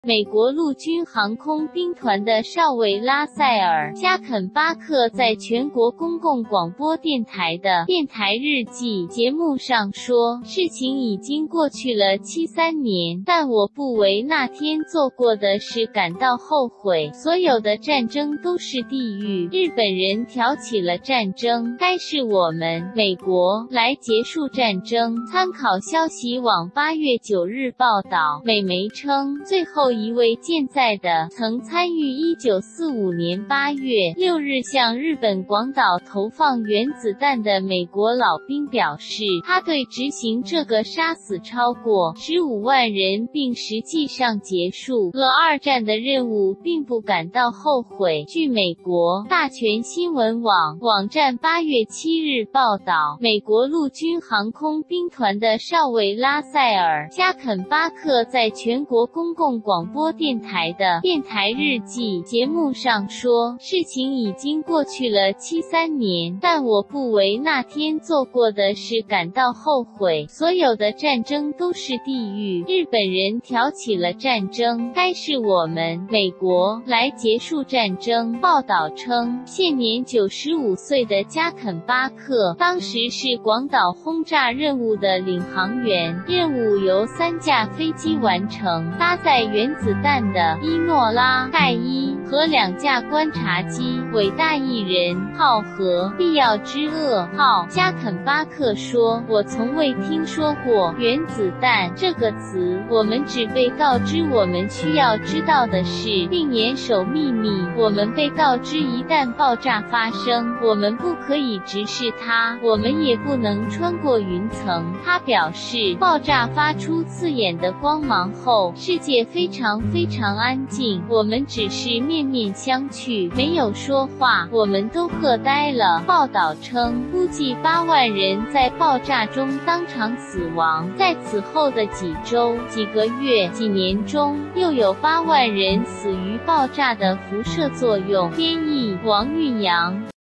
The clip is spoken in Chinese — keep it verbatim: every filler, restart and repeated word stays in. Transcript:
美国陆军航空兵团的少尉拉塞尔·加肯巴克在全国公共广播电台的电台日记节目上说，事情已经过去了七三年，但我不为那天做过的事感到后悔。所有的战争都是地狱，日本人挑起了战争，该是我们美国来结束战争。参考消息网八月九日报道，美媒称，最后一位健在的曾参与一九四五年八月六日向日本广岛投放原子弹的美国老兵表示，他对执行这个杀死超过十五万人并实际上结束了二战的任务并不感到后悔。据美国大全新闻网网站八月七日报道，美国陆军航空兵团的少尉拉塞尔·加肯巴克在全国公共广播电台的电台日记节目上说，事情已经过去了七三年，但我不为那天做过的事感到后悔。所有的战争都是地狱，日本人挑起了战争，该是我们美国来结束战争。报道称，现年九十五岁的加肯巴克当时是广岛轰炸任务的领航员，任务由三架飞机完成，搭载原子弹的伊诺拉盖伊和两架观察机伟大一人号和必要之恶号。加肯巴克说，我从未听说过原子弹这个词，我们只被告知我们需要知道的事，并严守秘密。我们被告知一旦爆炸发生，我们不可以直视它，我们也不能穿过云层。他表示，爆炸发出刺眼的光芒后，世界非常非常安静，我们只是面面相觑，没有说话，我们都吓呆了。报道称，估计八万人在爆炸中当场死亡，在此后的几周、几个月、几年中，又有八万人死于爆炸的辐射作用。编译：王韵阳。